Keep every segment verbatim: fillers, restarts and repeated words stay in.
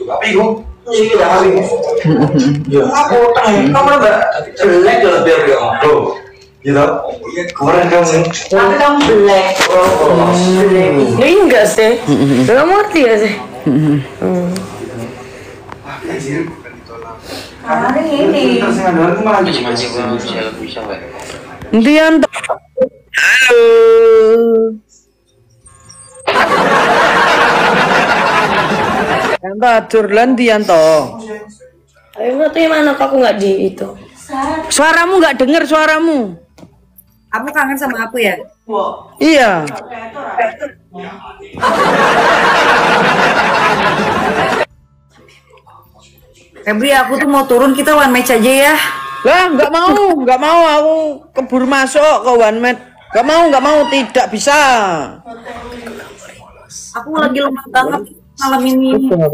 Tapi gua ini udah hari ini. Ya, aku tanya, kamu enggak jelek loh biar dia ngobrol. Gitu. Kemarin kamu. Tapi kamu jelek. Oh, jelek. Ini enggak sih? Kamu ngerti ya sih? Hmm. Kemarin ini. Terus yang ada malah Masih masih belum bisa bisa nggak? Dianto. Halo. Dianto Jurlan Dianto. Ayo nggak tuh mana aku nggak di itu. Suaramu nggak dengar suaramu. Kamu kangen sama aku ya? Iya. Febri, aku tuh mau turun, kita one match aja ya. Lah, nggak mau, nggak mau aku keburu masuk ke one match. Nggak mau, nggak mau, tidak bisa. Aku lagi lemah banget malam ini.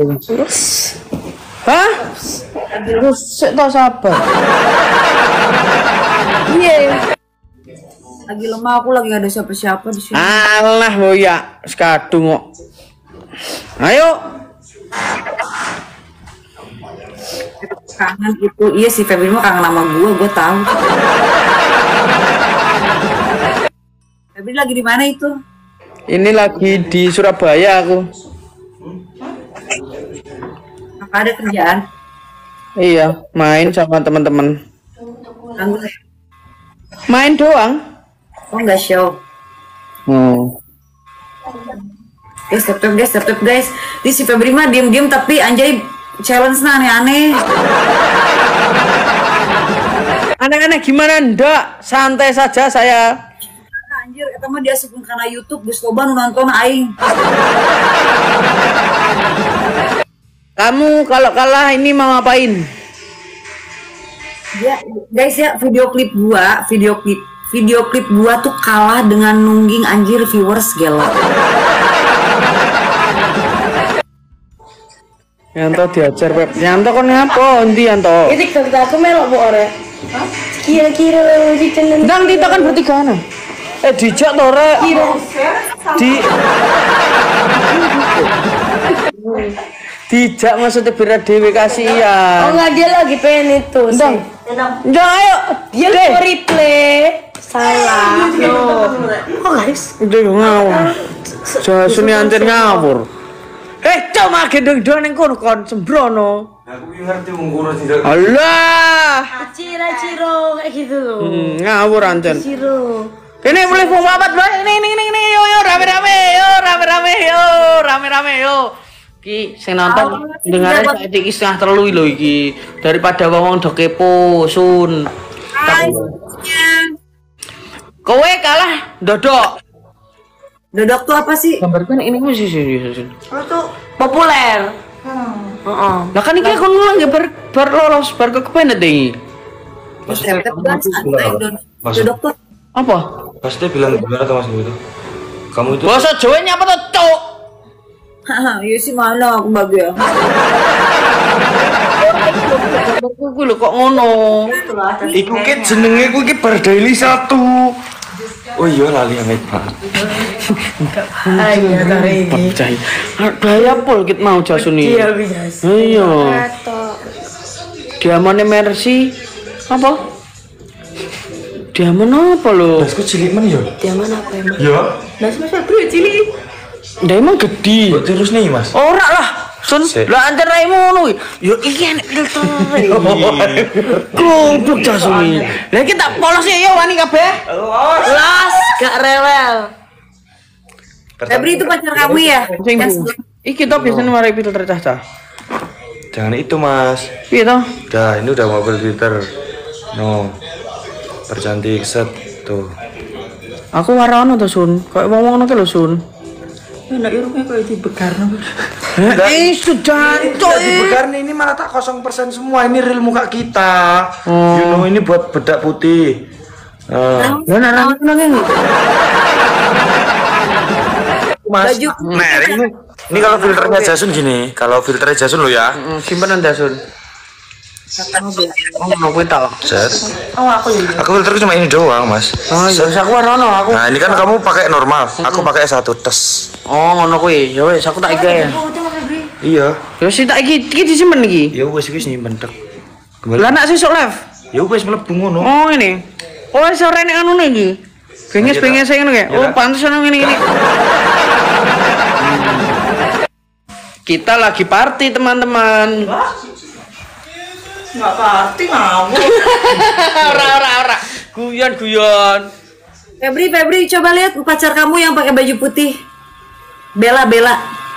Hah? Terus tak sabar. Iya. Lagi lemah, aku lagi gak ada siapa-siapa di sini. Alah, boya, sekadung kok. Ayo. Kangen gitu. Iya sih, Febri mah kangen sama gue, gue tahu. Febri lagi di mana itu? Ini lagi di Surabaya aku. Apa ada kerjaan? Iya, main sama teman-teman. Anggur. Main doang. Oh enggak show. Hmm. Guys, step guys, step guys. Di si Febri mah diem-diem tapi anjay challenge nah aneh-aneh. Aneh-aneh gimana ndak? Santai saja saya. Anjir, eta mah dia sebelum karena YouTube geus loba nu nonton aing. Kamu kalau kalah ini mau ngapain? Ya, guys ya, video klip gua, video klip video klip gua tuh kalah dengan nungging anjir viewers gelo. Yanto diajar Pep. Yanto kon ngapo endi Yanto? Ini kita aku melok bu ore. Kira-kira di channel. Ndang kita kan bertiga ana. Eh dijak to rek. Kira. Di Dijak maksudnya bira dewe kasihan. Oh nggak dia lagi pengen itu. Ndang. Ndang ayo. Dia mau replay. Salah. No. Oh guys. Udah ngawur. Jasune anten ngawur. Eh, cuma gendong-gendong ning kono kon sembrono. Aku ngerti mengurus tidak. Allah. Cira ciro kayak gitu loh. Hmm, ngawur anten. Ciro. Kene mulai wong papat bae. Ini ini ini ini yo yo rame-rame yo rame-rame yo rame-rame yo. Ki sing nonton dengare saiki iki setengah telu lho iki. Daripada wong do kepo sun. Kowe kalah dodok. Dodok tuh apa sih? Gambarkan ini masih serius. Oh tuh populer. Heeh. Lah kan iki aku ngulang ya bar bar lolos bar kekepenet iki. Dodok tuh Apa? Pasti bilang gimana tuh Mas itu? Kamu itu Bahasa Jawa nyapa to, Cuk? haha, iya sih mana aku bahagia. Aku lho kok ngono. iku ki jenenge ku ki Bardaili satu. Oh iya lali amet Pak. Ayo tarik ini. Percaya. Daya pol kit mau jasuni. Iya bisa. Iya. Diamane Mercy apa? Diamond apa lo? Dasku cilik men yo. Dia mana apa emang? Yo. Nas mas bro cilik. Dia emang gede. Kok terus nih Mas? Ora lah. Sun, lah antar raimu ngono. Yo iki enek filter. Goblok jasuni. Lah iki tak polos ya yo wani kabeh. Las gak rewel. Febri itu pacar kamu ya? Sing iki to biasanya mari filter cah-cah. Jangan itu Mas. Piye to? Udah, ini udah mobil filter. No. Percantik set tuh. Aku warano to Sun. Kayak ngomong ngono ki lho Sun. Enak irungnya kayak dibegarno. Eh sudah itu Dibekarni ini malah tak kosong persen semua. Ini real muka kita. You know ini buat bedak putih. Nah, Lah nang nang Mas. Baju. Nah, ini ini kalau filternya Jasun gini. Kalau filternya Jasun lo ya. simpenan dah Sun. Oh, mau kuwi tak. Set. Oh aku juga. Aku filter cuma ini doang, Mas. Oh, ya wis aku warano aku. Nah, ini kan kamu pakai normal. Aku pakai S satu tes. Oh, ngono kuwi. Ya wis aku tak iki ya. Oh itu mas Febri. Iya. Terus sih tak iki iki disimpen iki. Ya wis wis nyimpen tek. Lah nak sesuk live. Ya wis mlebu ngono. Oh ini. Oh sore nek anu iki. Benges-benges sing ngono ya. Oh pantes ana ngene iki. Kita lagi party teman-teman. Nggak party ngawur. Ora ora ora. Guyon guyon. Febri, Febri, coba lihat pacar kamu yang pakai baju putih. Bella, Bella.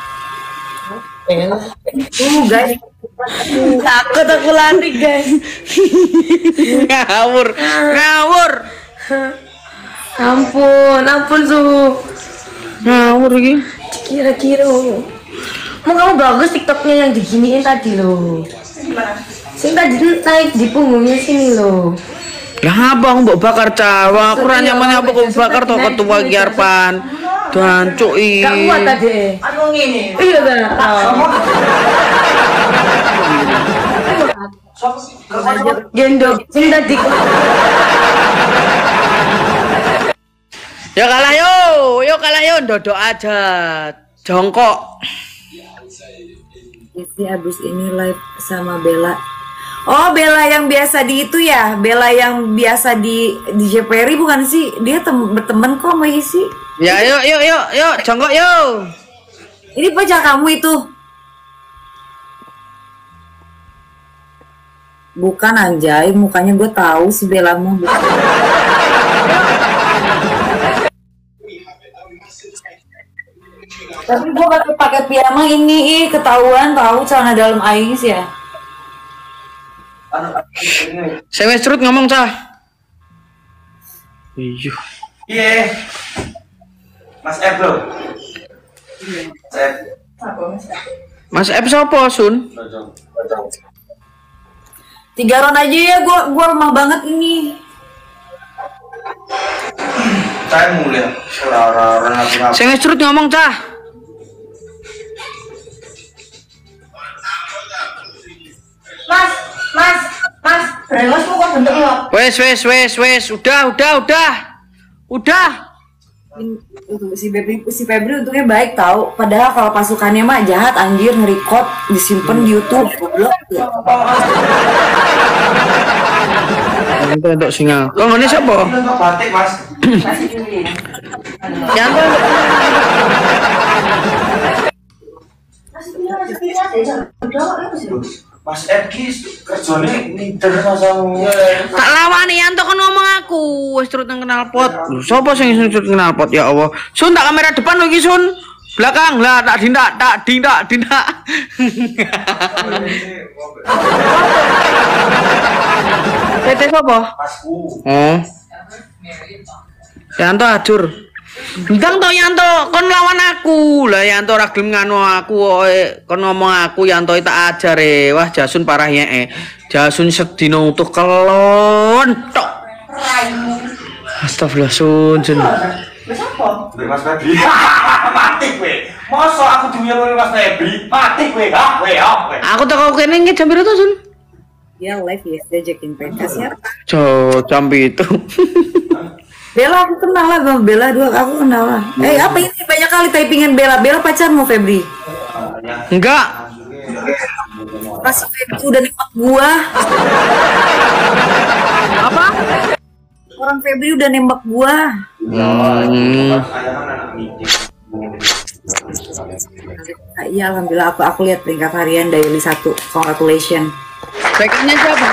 Uh, guys. Takut aku lari guys. Ngawur, ngawur. Ampun, ampun Su. Ngawur iki. Kira-kira. Mau kamu bagus TikToknya yang diginiin tadi loh. Sing tadi naik di punggungnya sini loh. Lah apa aku mbok bakar cawa, aku ora nyaman apa kok bakar to ketua iki arepan. Dancuk iki. Gak kuat tadi. Anu ngene. Iya ta. Gendong sing tadi. Ya kalah yo, yo kalah yo ndodok aja. Jongkok. Isi habis ini live sama Bella. Oh, Bella yang biasa di itu ya, Bella yang biasa di di J P R I bukan sih? Dia tem berteman kok sama Isi. Ya yuk yuk yuk yuk jongkok yuk. Ini pacar kamu itu? Bukan anjay, mukanya gue tahu si Bella mah. Tapi gue pakai pakai piyama ini, ih, ketahuan tahu celana dalam Ais ya. Saya wes terus ngomong cah. Iya. Iya. Mas F bro. Mas F. Mas F sapa Sun? Tiga ron aja ya, gua gua lemah banget ini. Saya mulai. Ora-ora Saya wes terus ngomong cah. Mas, Mas, Mas, Mas mau kok bentuk lo? Wes wes wes wes udah udah udah. Udah. Untuk si Febri, si Febri untungnya baik tahu. Padahal kalau pasukannya mah jahat anjir, nge-record disimpen di YouTube. Goblok. Untuk untuk singa. Kok ngene sapa? Untuk batik mas. Yang Mas F ki kerjane ninter masamu. tak lawani Yanto kan ngomong aku wis terus nang knalpot. Lho sapa sing iso terus knalpot ya Allah. Sun tak kamera depan lho iki Sun. Belakang lah tak dindak tak dindak dindak. P T sapa? Masku. Oh. Yanto ajur. Bintang to Yanto, kon lawan aku. Lah Yanto ora gelem nganu aku kok kon ngomong aku Yanto tak ajare. Wah Jasun parah ya eh. Jasun sedina utuh kelon tok. Astagfirullah Sun. Sun. Mas Febri. Mati kowe. Mosok aku duwe Mas Febri. Mati kowe, ha? Kowe, ha? Aku teko kene iki jam piro to Sun? Ya live ya, diajakin pentas ya. Jo, jam itu. Bella aku kenal lah sama Bella dua, aku kenal lah. Eh apa ini banyak kali typingan Bella. Bella pacarmu Febri? Enggak. Pas Febri udah nembak gua. Apa? Orang Febri udah nembak gua. Hmm. Nah, iya alhamdulillah aku aku lihat peringkat harian daily satu. Congratulations. Backingnya siapa?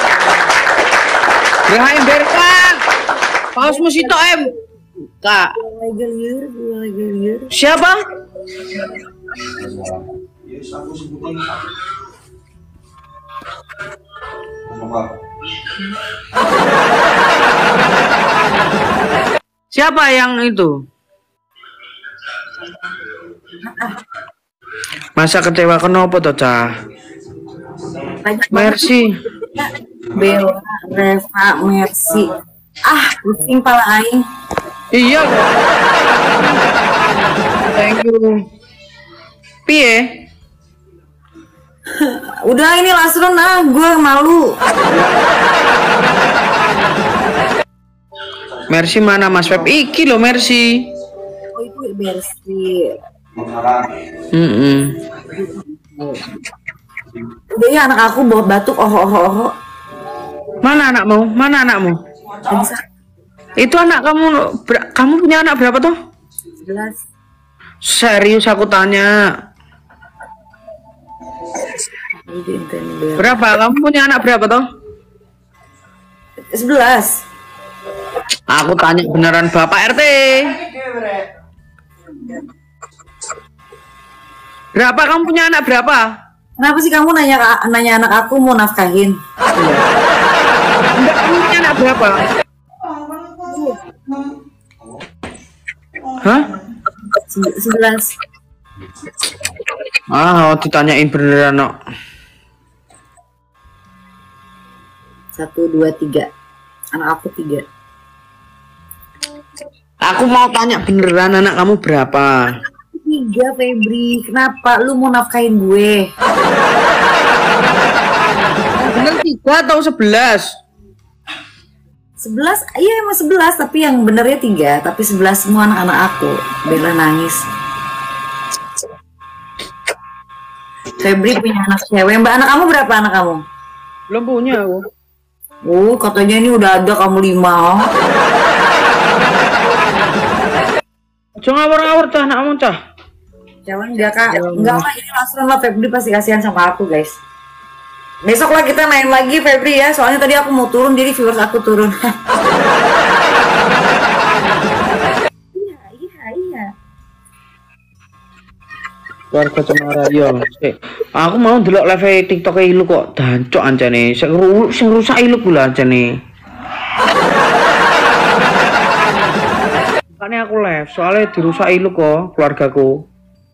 Berhaim Berkan. Paus Musito M. Kak. Lagi liur, gua lagi liur. Siapa? Siapa yang itu? Masa kecewa kenapa toh cah? Mercy. Bella, Reva, Mercy. Ah, pusing pala aing. Iya. Thank you. Piye? Udah ini last round ah, gue malu. Mercy mana Mas Feb? Iki lo Mercy. Oh itu Mercy. Mm -mm. Udah ya anak aku bawa batuk oh oh oh. oh. Mana anakmu? Mana anakmu? Bisa Itu anak kamu, ber- kamu punya anak berapa tuh? jelas. Serius aku tanya. Berapa? Kamu punya anak berapa tuh? Sebelas. Aku tanya beneran Bapak R T. Berapa kamu punya anak berapa? Kenapa sih kamu nanya nanya anak aku mau nafkahin? Enggak, kamu punya anak berapa? Hah? Se- Sebelas. Ah, oh, ditanyain beneran no. Satu dua tiga. Anak aku tiga. Aku mau tanya beneran anak kamu berapa? Tiga Febri. Kenapa lu mau nafkahin gue? Bener tiga atau sebelas? Sebelas, iya emang sebelas, tapi yang benernya tiga, tapi sebelas semua anak-anak aku. Bella nangis. Febri punya anak cewek. Mbak, anak kamu berapa anak kamu? Belum punya aku. Oh, katanya ini udah ada kamu lima. Oh. Jangan ngawur-ngawur cah anakmu cah. Jangan enggak kak, enggak lah ini langsung lah Febri pasti kasihan sama aku guys. Besok lah kita main lagi Febri ya, soalnya tadi aku mau turun jadi viewers aku turun. Iya iya iya. Keluarga Cemara yo. Aku mau delok live TikTok e lu kok dancuk ancane. Sing ru- sing rusak ilu kula ancane. Makanya aku live soalnya dirusak ilu kok keluargaku.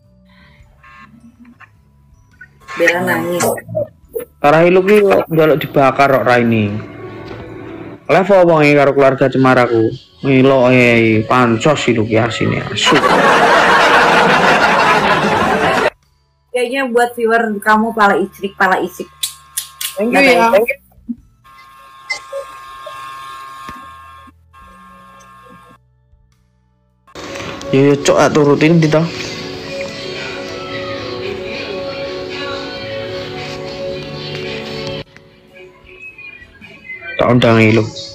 Bella nangis. Karena ilu ki njaluk dibakar kok Raini. Live apa ngi karo keluarga Cemaraku. Ngilo eh pansos ilu ki asine asu. Kayaknya buat viewer kamu pala icrik, pala isik. Thank you ya. Ya cok ah, turutin kita. Tak undang lu.